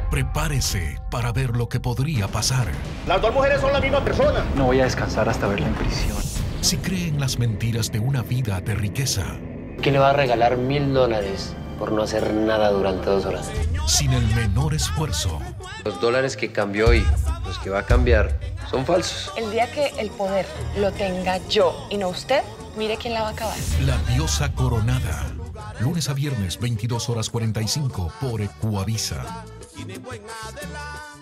Prepárese para ver lo que podría pasar. Las dos mujeres son la misma persona. No voy a descansar hasta verla en prisión. Si cree en las mentiras de una vida de riqueza. ¿Qué le va a regalar $1000 por no hacer nada durante 2 horas? Sin el menor esfuerzo. Los dólares que cambió hoy, los que va a cambiar, son falsos. El día que el poder lo tenga yo y no usted, mire quién la va a acabar. La diosa coronada. Lunes a viernes, 22:45 por Ecuavisa.